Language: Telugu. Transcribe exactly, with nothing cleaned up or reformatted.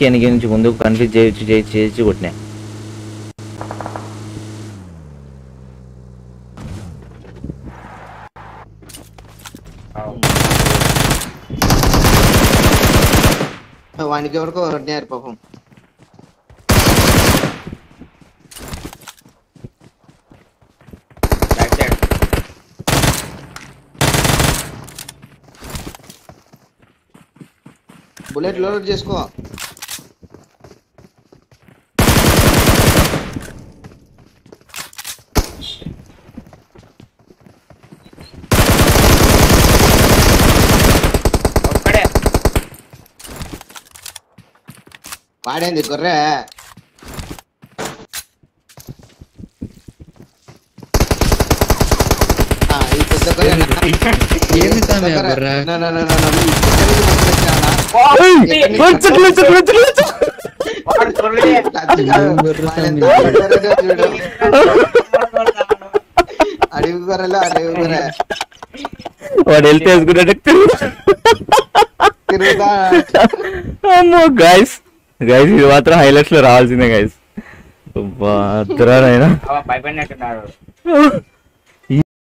వెనక్కి వెనక నుంచి ముందుకు కన్ఫ్యూజ్ చేయొచ్చు చేయొచ్చు చేయొచ్చు కొట్టినా. వానికి ఎవరికో కొట్టినారు పాపం. బుల్లెట్ లోడ్ చేసుకో. వాడేంది గొర్రె? ఈ పెద్ద అడవి గొర్రెలు అడవి గొర్రె వాడు వెళ్తే వేసుకున్నట్టు తిరుగుతా. గైస్ గైస్ ఇది మాత్రం హైలైట్స్ లో రావాల్సిందే గైస్. భద్రానైనా